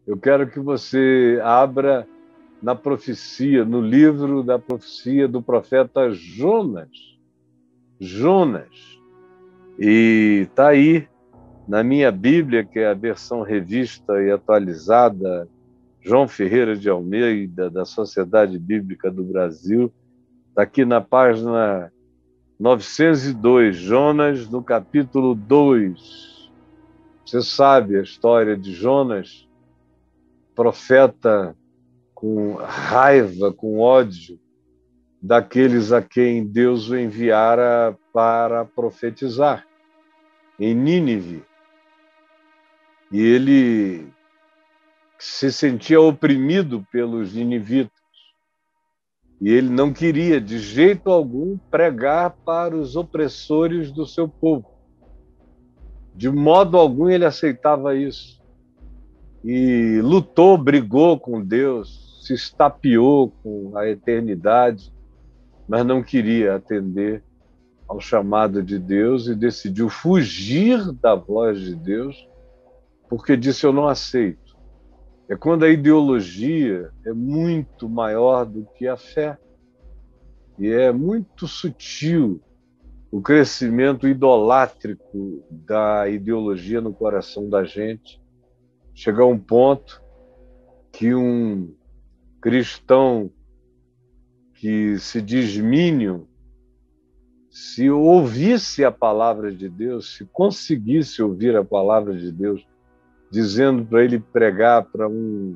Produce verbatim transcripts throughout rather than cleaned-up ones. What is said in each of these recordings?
Eu quero que você abra na profecia, no livro da profecia do profeta Jonas. Jonas. E está aí, na minha Bíblia, que é a versão revista e atualizada, João Ferreira de Almeida, da Sociedade Bíblica do Brasil, está aqui na página novecentos e dois, Jonas, no capítulo dois. Você sabe a história de Jonas, profeta com raiva, com ódio daqueles a quem Deus o enviara para profetizar em Nínive. E ele se sentia oprimido pelos ninivitas. E ele não queria, de jeito algum, pregar para os opressores do seu povo. De modo algum ele aceitava isso. E lutou, brigou com Deus, se estapeou com a eternidade, mas não queria atender ao chamado de Deus e decidiu fugir da voz de Deus, porque disse: eu não aceito. É quando a ideologia é muito maior do que a fé. E é muito sutil o crescimento idolátrico da ideologia no coração da gente. Chega a um ponto que um cristão que se diz mínimo, se ouvisse a palavra de Deus, se conseguisse ouvir a palavra de Deus, dizendo para ele pregar para um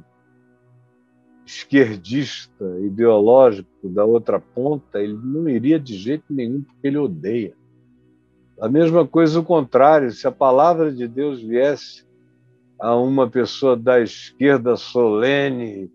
esquerdista ideológico da outra ponta, ele não iria de jeito nenhum, porque ele odeia. A mesma coisa o contrário, se a palavra de Deus viesse a uma pessoa da esquerda solene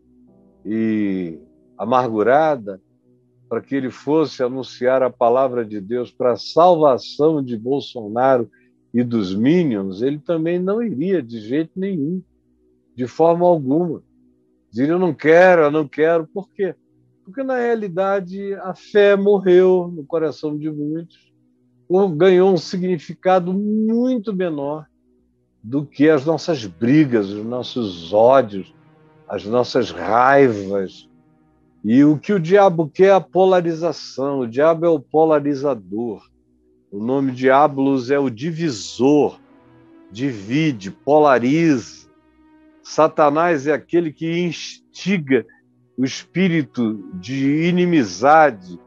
e amargurada, para que ele fosse anunciar a palavra de Deus para a salvação de Bolsonaro e dos Minions, ele também não iria de jeito nenhum, de forma alguma. Diria: eu não quero, eu não quero. Por quê? Porque, na realidade, a fé morreu no coração de muitos, ou ganhou um significado muito menor do que as nossas brigas, os nossos ódios, as nossas raivas. E o que o diabo quer é a polarização. O diabo é o polarizador. O nome Diabolos é o divisor, divide, polariza. Satanás é aquele que instiga o espírito de inimizade,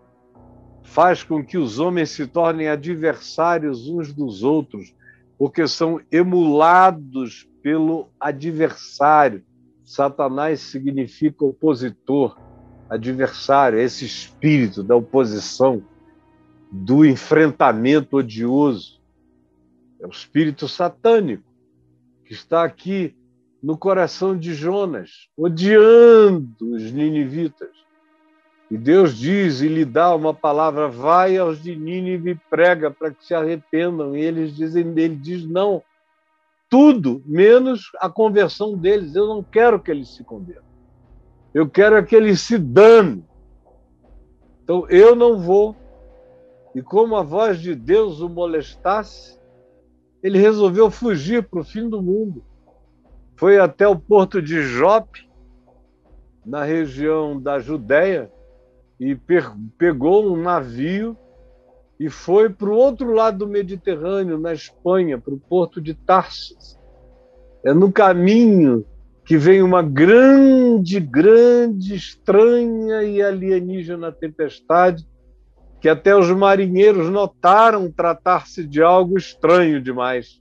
faz com que os homens se tornem adversários uns dos outros, porque são emulados pelo adversário. Satanás significa opositor, adversário, esse espírito da oposição, do enfrentamento odioso. É o espírito satânico que está aqui no coração de Jonas, odiando os ninivitas. E Deus diz e lhe dá uma palavra: vai aos de Nínive e prega para que se arrependam. E eles dizem, ele diz: não, tudo menos a conversão deles. Eu não quero que eles se convertam. Eu quero é que eles se danem. Então eu não vou. E como a voz de Deus o molestasse, ele resolveu fugir para o fim do mundo. Foi até o porto de Jope, na região da Judéia, e pegou um navio e foi para o outro lado do Mediterrâneo, na Espanha, para o porto de Tarsis. É no caminho que vem uma grande, grande, estranha e alienígena tempestade, que até os marinheiros notaram tratar-se de algo estranho demais,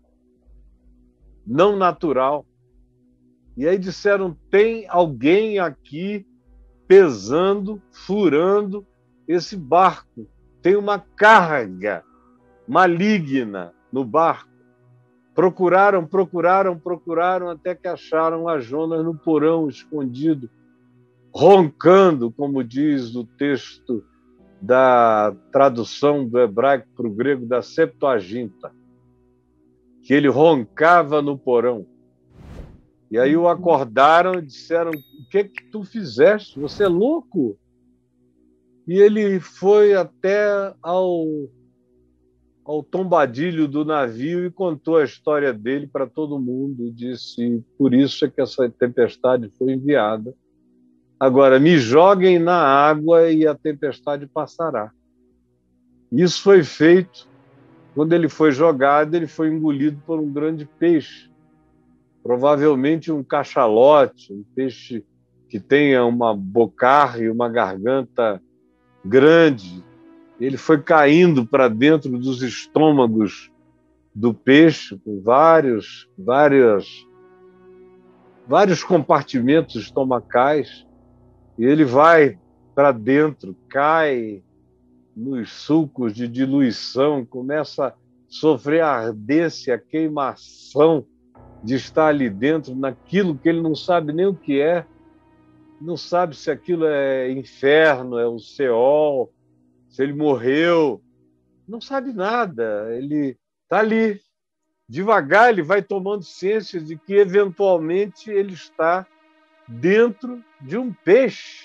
não natural. E aí disseram: tem alguém aqui pesando, furando esse barco. Tem uma carga maligna no barco. Procuraram, procuraram, procuraram, até que acharam a Jonas no porão, escondido, roncando, como diz o texto da tradução do hebraico para o grego da Septuaginta, que ele roncava no porão. E aí o acordaram e disseram: o que que tu fizeste? Você é louco? E ele foi até ao ao tombadilho do navio e contou a história dele para todo mundo. E disse: por isso é que essa tempestade foi enviada. Agora, me joguem na água e a tempestade passará. Isso foi feito. Quando ele foi jogado, ele foi engolido por um grande peixe, provavelmente um cachalote, um peixe que tenha uma bocarra e uma garganta grande. Ele foi caindo para dentro dos estômagos do peixe, com vários, vários, vários compartimentos estomacais, e ele vai para dentro, cai nos sulcos de diluição, começa a sofrer a ardência, a queimação de estar ali dentro, naquilo que ele não sabe nem o que é, não sabe se aquilo é inferno, é o Seol, se ele morreu, não sabe nada. Ele está ali. Devagar ele vai tomando ciência de que, eventualmente, ele está dentro de um peixe.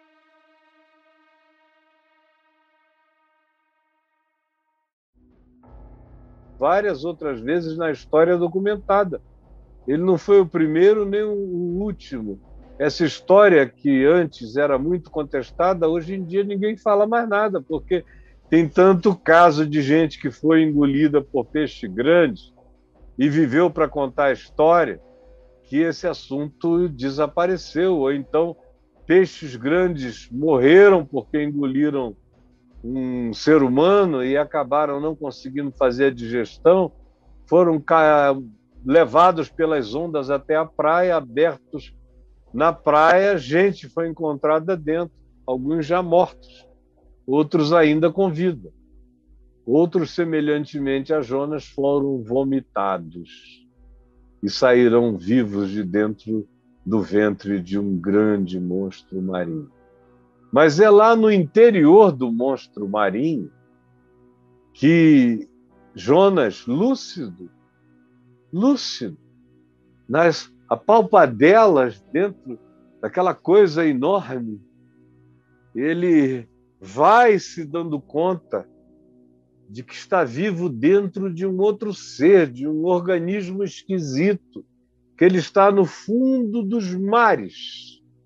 Várias outras vezes na história documentada. Ele não foi o primeiro nem o último. Essa história que antes era muito contestada, hoje em dia ninguém fala mais nada, porque tem tanto caso de gente que foi engolida por peixe grande e viveu para contar a história, que esse assunto desapareceu. Ou então peixes grandes morreram porque engoliram um ser humano e acabaram não conseguindo fazer a digestão, foram levados pelas ondas até a praia, abertos na praia, gente foi encontrada dentro, alguns já mortos, outros ainda com vida. Outros, semelhantemente a Jonas, foram vomitados e saíram vivos de dentro do ventre de um grande monstro marinho. Mas é lá no interior do monstro marinho que Jonas, lúcido, lúcido, nas apalpadelas dentro daquela coisa enorme, ele vai se dando conta de que está vivo dentro de um outro ser, de um organismo esquisito, que ele está no fundo dos mares.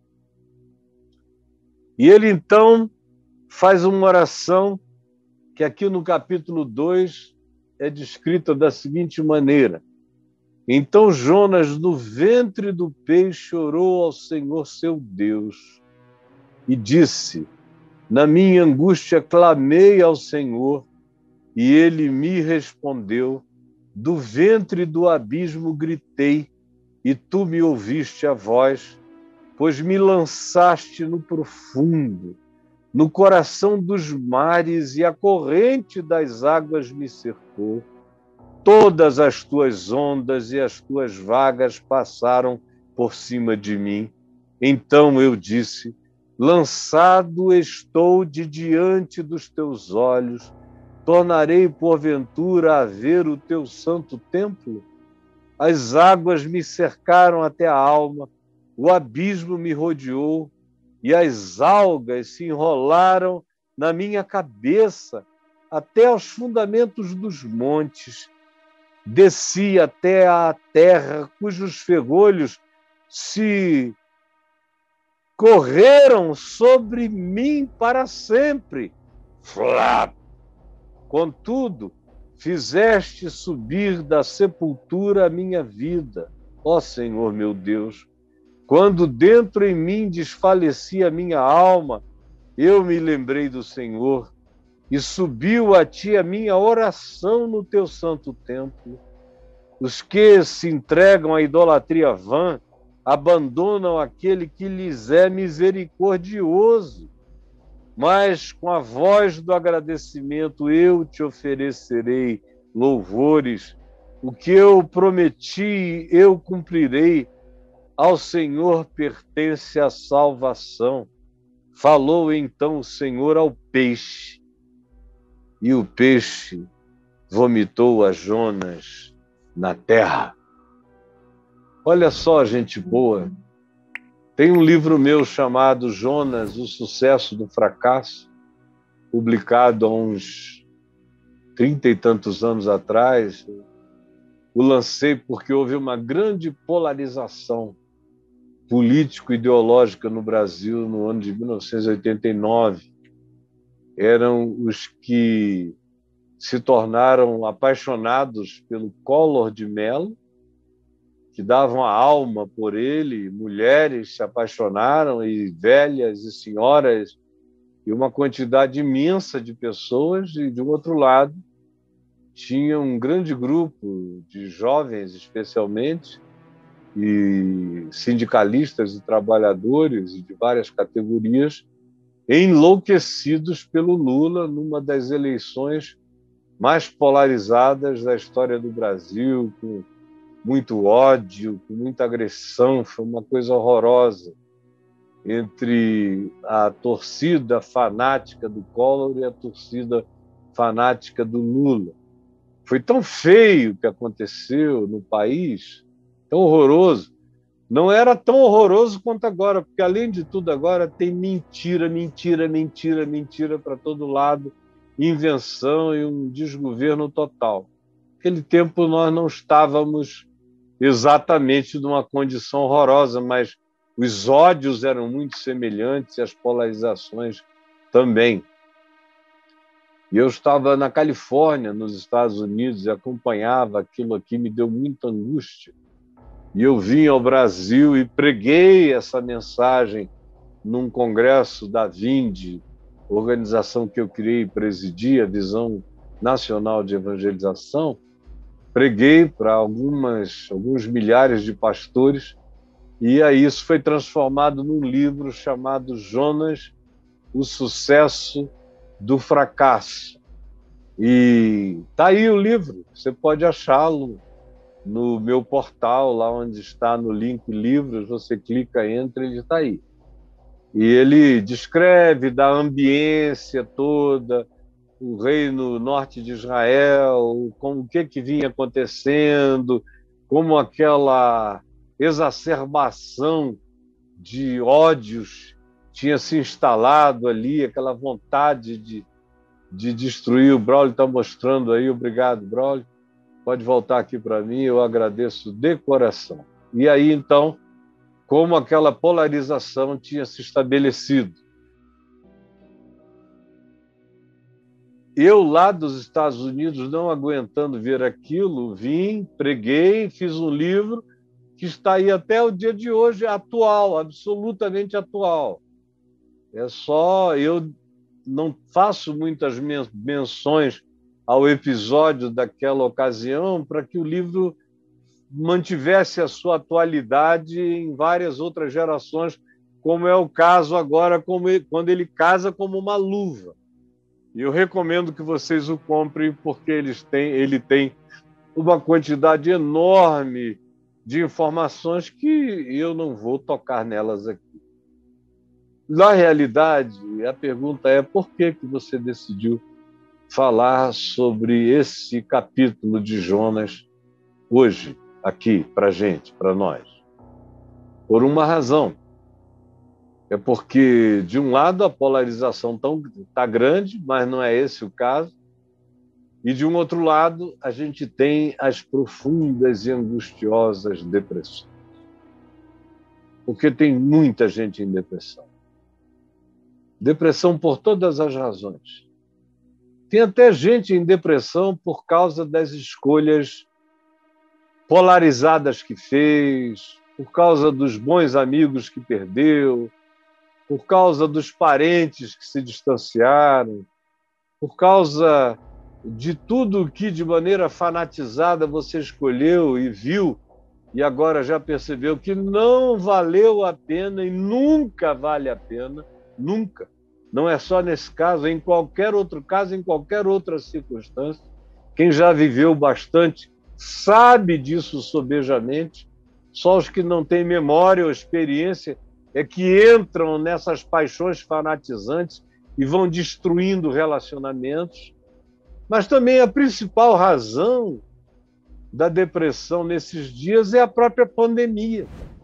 E ele, então, faz uma oração que aqui no capítulo dois é descrita da seguinte maneira: então Jonas, no ventre do peixe, orou ao Senhor seu Deus e disse: na minha angústia clamei ao Senhor e ele me respondeu. Do ventre do abismo gritei e tu me ouviste a voz, pois me lançaste no profundo, no coração dos mares, e a corrente das águas me cercou. Todas as tuas ondas e as tuas vagas passaram por cima de mim. Então eu disse: lançado estou de diante dos teus olhos, tornarei porventura a ver o teu santo templo? As águas me cercaram até a alma, o abismo me rodeou e as algas se enrolaram na minha cabeça até aos fundamentos dos montes. Desci até a terra, cujos ferrolhos se correram sobre mim para sempre. Flap! Contudo, fizeste subir da sepultura a minha vida, ó Senhor meu Deus. Quando dentro em mim desfalecia a minha alma, eu me lembrei do Senhor e subiu a ti a minha oração no teu santo templo. Os que se entregam à idolatria vã abandonam aquele que lhes é misericordioso. Mas com a voz do agradecimento eu te oferecerei louvores. O que eu prometi, eu cumprirei. Ao Senhor pertence a salvação. Falou então o Senhor ao peixe, e o peixe vomitou a Jonas na terra. Olha só, gente boa. Tem um livro meu chamado Jonas, o Sucesso do Fracasso, publicado há uns trinta e tantos anos atrás. O lancei porque houve uma grande polarização político-ideológica no Brasil no ano de mil novecentos e oitenta e nove. Eram os que se tornaram apaixonados pelo Collor de Mello, que davam a alma por ele, mulheres se apaixonaram, e velhas e senhoras, e uma quantidade imensa de pessoas, e, de um outro lado, tinha um grande grupo de jovens, especialmente, e sindicalistas e trabalhadores de várias categorias, enlouquecidos pelo Lula numa das eleições mais polarizadas da história do Brasil, com muito ódio, com muita agressão. Foi uma coisa horrorosa entre a torcida fanática do Collor e a torcida fanática do Lula. Foi tão feio o que aconteceu no país, tão horroroso. Não era tão horroroso quanto agora, porque, além de tudo, agora tem mentira, mentira, mentira, mentira para todo lado, invenção e um desgoverno total. Naquele tempo nós não estávamos exatamente numa condição horrorosa, mas os ódios eram muito semelhantes e as polarizações também. E eu estava na Califórnia, nos Estados Unidos, e acompanhava aquilo aqui, me deu muita angústia. E eu vim ao Brasil e preguei essa mensagem num congresso da Vinde, organização que eu criei e presidi, a Visão Nacional de Evangelização. Preguei para algumas, alguns milhares de pastores, e aí isso foi transformado num livro chamado Jonas, o Sucesso do Fracasso. E está aí o livro, você pode achá-lo no meu portal, lá onde está no link livros, você clica, entra, ele está aí. E ele descreve da ambiência toda, o reino norte de Israel, como o que, que vinha acontecendo, como aquela exacerbação de ódios tinha se instalado ali, aquela vontade de, de destruir. O Braulio está mostrando aí, obrigado, Braulio. Pode voltar aqui para mim, eu agradeço de coração. E aí, então, como aquela polarização tinha se estabelecido. Eu, lá dos Estados Unidos, não aguentando ver aquilo, vim, preguei, fiz um livro que está aí até o dia de hoje, atual, absolutamente atual. É só, eu não faço muitas menções ao episódio daquela ocasião para que o livro mantivesse a sua atualidade em várias outras gerações, como é o caso agora, como ele, quando ele casa como uma luva. E eu recomendo que vocês o comprem, porque eles têm, ele tem uma quantidade enorme de informações que eu não vou tocar nelas aqui. Na realidade, a pergunta é: por que que você decidiu falar sobre esse capítulo de Jonas hoje, aqui, para a gente, para nós? Por uma razão. É porque, de um lado, a polarização está grande, mas não é esse o caso. E, de um outro lado, a gente tem as profundas e angustiosas depressões. Porque tem muita gente em depressão. Depressão por todas as razões. Tem até gente em depressão por causa das escolhas polarizadas que fez, por causa dos bons amigos que perdeu, por causa dos parentes que se distanciaram, por causa de tudo que, de maneira fanatizada, você escolheu e viu, e agora já percebeu que não valeu a pena e nunca vale a pena, nunca. Não é só nesse caso, é em qualquer outro caso, em qualquer outra circunstância. Quem já viveu bastante sabe disso sobejamente. Só os que não têm memória ou experiência é que entram nessas paixões fanatizantes e vão destruindo relacionamentos. Mas também a principal razão da depressão nesses dias é a própria pandemia.